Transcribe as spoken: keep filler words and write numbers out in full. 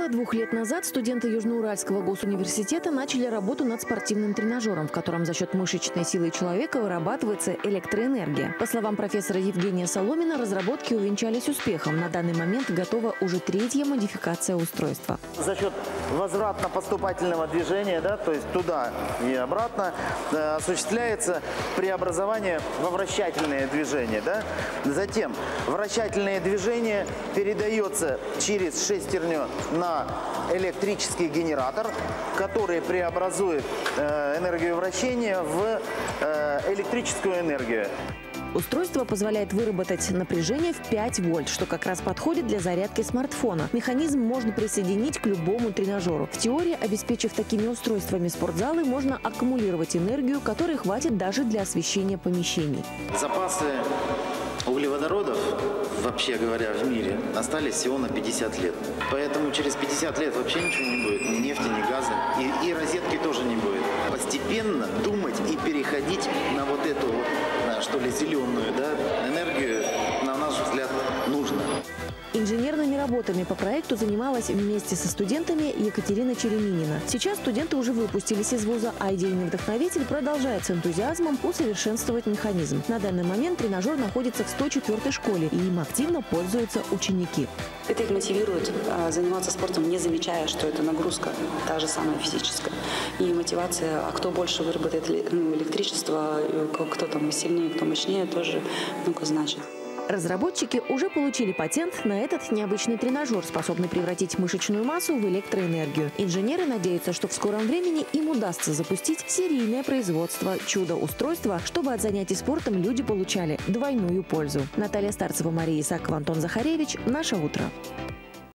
Около двух лет назад студенты Южноуральского госуниверситета начали работу над спортивным тренажером, в котором за счет мышечной силы человека вырабатывается электроэнергия. По словам профессора Евгения Соломина, разработки увенчались успехом. На данный момент готова уже третья модификация устройства. За счет возвратно-поступательного движения, да, то есть туда и обратно, э, осуществляется преобразование во вращательное движение. Да? Затем вращательное движение передается через шестерню на электрический генератор, который преобразует э, энергию вращения в э, электрическую энергию. Устройство позволяет выработать напряжение в пять вольт, что как раз подходит для зарядки смартфона. Механизм можно присоединить к любому тренажеру. В теории, обеспечив такими устройствами спортзалы, можно аккумулировать энергию, которой хватит даже для освещения помещений. Запасы углеводородов, вообще говоря, в мире остались всего на пятьдесят лет. Поэтому через пятьдесят лет вообще ничего не будет. Ни нефти, ни газа. И, и розетки тоже не будет. Постепенно думать и переходить на вот эту, что ли, зеленую, да, энергию, на наш взгляд, нужно. Инженерными работами по проекту занималась вместе со студентами Екатерина Череминина. Сейчас студенты уже выпустились из вуза, а идейный вдохновитель продолжает с энтузиазмом усовершенствовать механизм. На данный момент тренажер находится в сто четвёртой школе, и им активно пользуются ученики. Это их мотивирует а, заниматься спортом, не замечая, что это нагрузка, та же самая физическая. И мотивация, а кто больше выработает электричество, кто там сильнее, кто мощнее, тоже много значит. Разработчики уже получили патент на этот необычный тренажер, способный превратить мышечную массу в электроэнергию. Инженеры надеются, что в скором времени им удастся запустить серийное производство чудо-устройства, чтобы от занятий спортом люди получали двойную пользу. Наталья Старцева, Мария Исакова, Антон Захаревич. Наше утро.